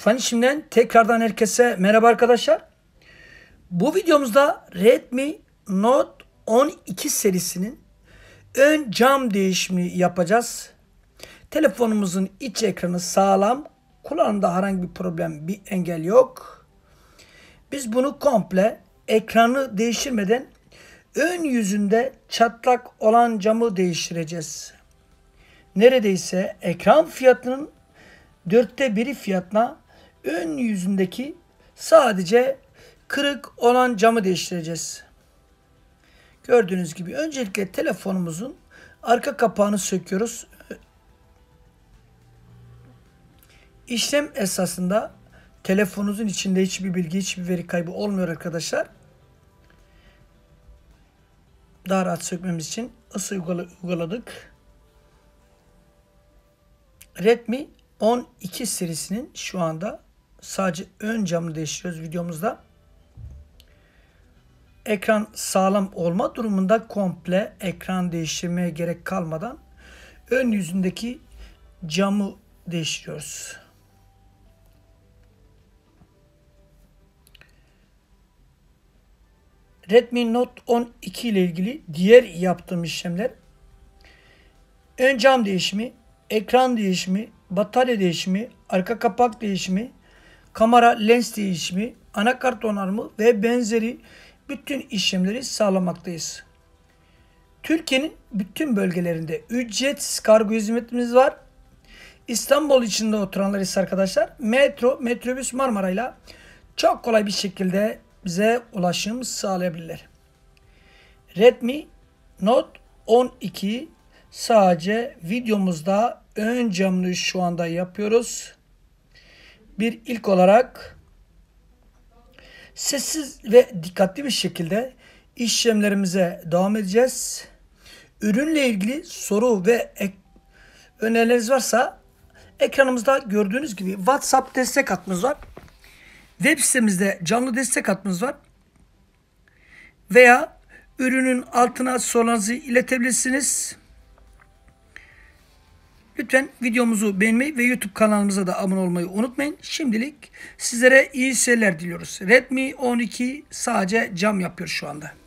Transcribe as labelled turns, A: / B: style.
A: Tufan işimden tekrardan herkese merhaba arkadaşlar. Bu videomuzda Redmi Note 12 serisinin ön cam değişimi yapacağız. Telefonumuzun iç ekranı sağlam. Kullanımda herhangi bir problem, bir engel yok. Biz bunu komple ekranı değiştirmeden ön yüzünde çatlak olan camı değiştireceğiz. Neredeyse ekran fiyatının 1/4 fiyatına ön yüzündeki sadece kırık olan camı değiştireceğiz. Gördüğünüz gibi öncelikle telefonumuzun arka kapağını söküyoruz. İşlem esasında telefonunuzun içinde hiçbir bilgi, hiçbir veri kaybı olmuyor arkadaşlar. Daha rahat sökmemiz için ısı uyguladık. Redmi 12 serisinin şu anda sadece ön camını değiştiriyoruz videomuzda. Ekran sağlam olma durumunda komple ekran değiştirmeye gerek kalmadan ön yüzündeki camı değiştiriyoruz. Redmi Note 12 ile ilgili diğer yaptığım işlemler: ön cam değişimi, ekran değişimi, batarya değişimi, arka kapak değişimi, kamera lens değişimi, anakart onarımı ve benzeri bütün işlemleri sağlamaktayız. Türkiye'nin bütün bölgelerinde ücretsiz kargo hizmetimiz var. İstanbul içinde oturanlar ise arkadaşlar metrobüs Marmara ile çok kolay bir şekilde bize ulaşım sağlayabilirler. Redmi Note 12 sadece videomuzda ön camını şu anda yapıyoruz. Bir ilk olarak sessiz ve dikkatli bir şekilde işlemlerimize devam edeceğiz. Ürünle ilgili soru ve önerileriniz varsa ekranımızda gördüğünüz gibi WhatsApp destek hattımız var. Web sitemizde canlı destek hattımız var. Veya ürünün altına sorularınızı iletebilirsiniz. Lütfen videomuzu beğenmeyi ve YouTube kanalımıza da abone olmayı unutmayın. Şimdilik sizlere iyi seyirler diliyoruz. Redmi 12 sadece cam yapıyor şu anda.